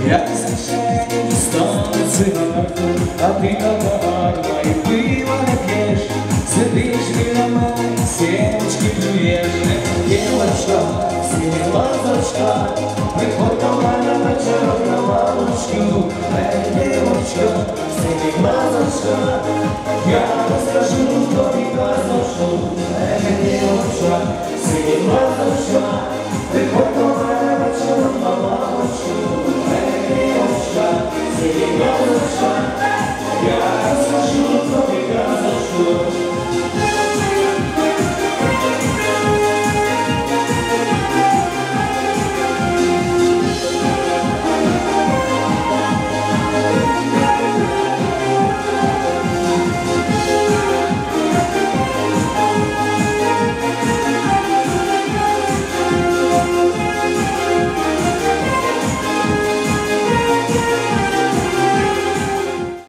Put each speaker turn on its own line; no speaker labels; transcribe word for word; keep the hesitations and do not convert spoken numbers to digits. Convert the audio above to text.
Я звичайно дістану цигарку, а ти така гарна і пива не п'єш. Сидиш біля мене, сімечки плюєш. Дівочка, сині глазочка, приходь до мене вечором на лавочку. Ей, дівочка, сині глазочка, я розкажу тобі казочку. Ей, дівочка, сині глазочка,